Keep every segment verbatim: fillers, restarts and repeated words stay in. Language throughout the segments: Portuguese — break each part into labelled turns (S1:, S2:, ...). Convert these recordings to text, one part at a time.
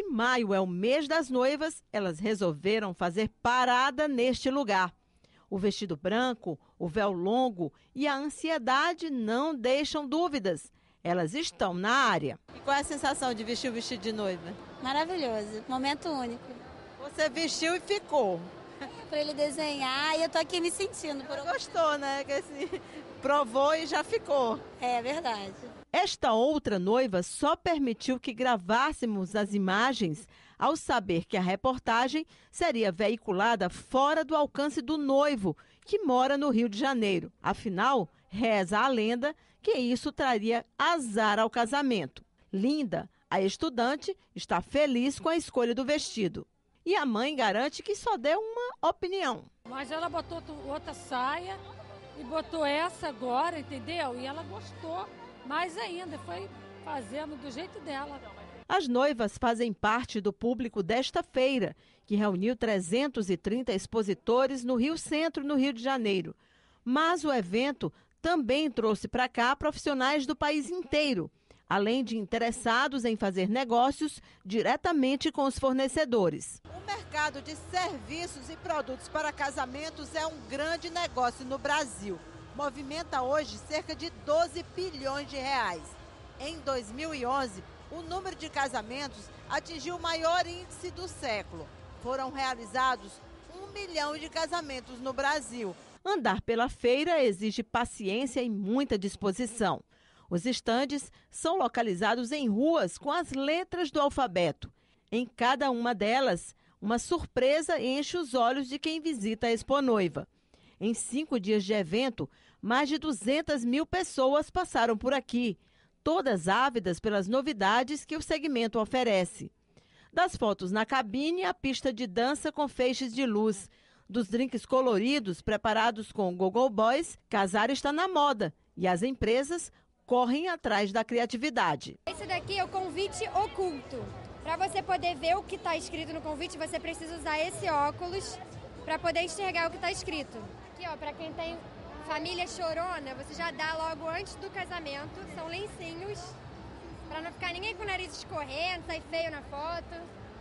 S1: se maio é o mês das noivas, elas resolveram fazer parada neste lugar. O vestido branco, o véu longo e a ansiedade não deixam dúvidas. Elas estão na área.
S2: E qual é a sensação de vestir o vestido de noiva?
S3: Maravilhoso, momento único.
S2: Você vestiu e ficou.
S3: Para ele desenhar e eu tô aqui me sentindo. Por...
S2: Gostou, né? Que assim, provou e já ficou.
S3: É verdade.
S1: Esta outra noiva só permitiu que gravássemos as imagens ao saber que a reportagem seria veiculada fora do alcance do noivo, que mora no Rio de Janeiro. Afinal, reza a lenda que isso traria azar ao casamento. Linda, a estudante, está feliz com a escolha do vestido. E a mãe garante que só deu uma opinião.
S4: Mas ela botou outra saia e botou essa agora, entendeu? E ela gostou mais ainda, foi fazendo do jeito dela.
S1: As noivas fazem parte do público desta feira, que reuniu trezentos e trinta expositores no Rio Centro, no Rio de Janeiro. Mas o evento também trouxe para cá profissionais do país inteiro, além de interessados em fazer negócios diretamente com os fornecedores.
S2: O mercado de serviços e produtos para casamentos é um grande negócio no Brasil. Movimenta hoje cerca de doze bilhões de reais. Em dois mil e onze, o número de casamentos atingiu o maior índice do século. Foram realizados um milhão de casamentos no Brasil.
S1: Andar pela feira exige paciência e muita disposição. Os estandes são localizados em ruas com as letras do alfabeto. Em cada uma delas, uma surpresa enche os olhos de quem visita a Expo Noiva. Em cinco dias de evento, mais de duzentas mil pessoas passaram por aqui, todas ávidas pelas novidades que o segmento oferece. Das fotos na cabine à pista de dança com feixes de luz, dos drinks coloridos preparados com Go-Go Boys, casar está na moda e as empresas correm atrás da criatividade.
S5: Esse daqui é o convite oculto. Para você poder ver o que está escrito no convite, você precisa usar esse óculos para poder enxergar o que está escrito. Aqui, ó, para quem tem família chorona, você já dá logo antes do casamento. São lencinhos, para não ficar ninguém com o nariz escorrendo, sair feio na foto.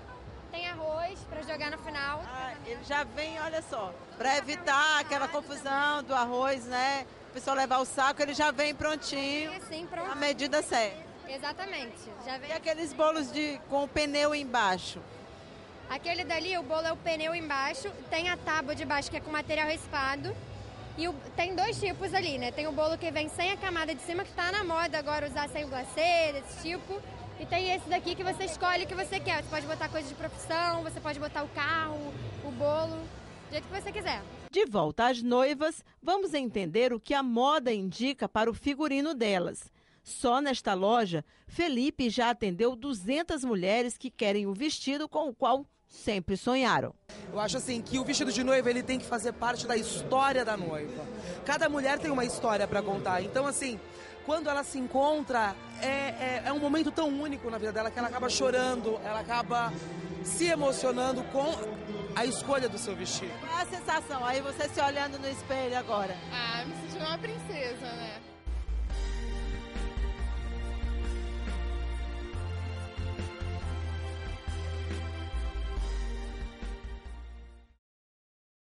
S5: Tem arroz para jogar no final.
S2: Ah, ele já vem, olha só, para evitar aquela confusão do arroz, né? O pessoal levar o saco, ele já vem prontinho,
S5: assim, pronto.
S2: A medida certa.
S5: Exatamente. Já vem.
S2: E aqueles bolos de, com o pneu embaixo?
S5: Aquele dali, o bolo é o pneu embaixo, tem a tábua de baixo que é com material raspado. E o, tem dois tipos ali, né? Tem o bolo que vem sem a camada de cima, que tá na moda agora usar sem o glacê, desse tipo. E tem esse daqui que você escolhe o que você quer. Você pode botar coisa de profissão, você pode botar o carro, o bolo, do jeito que você quiser.
S1: De volta às noivas, vamos entender o que a moda indica para o figurino delas. Só nesta loja, Felipe já atendeu duzentas mulheres que querem o vestido com o qual sempre sonharam.
S6: Eu acho assim que o vestido de noiva ele tem que fazer parte da história da noiva. Cada mulher tem uma história para contar. Então, assim, quando ela se encontra, é, é, é um momento tão único na vida dela que ela acaba chorando, ela acaba se emocionando com a escolha do seu vestido.
S2: Qual é a sensação? Aí você se olhando no espelho agora.
S7: Ah, me sentindo uma princesa, né?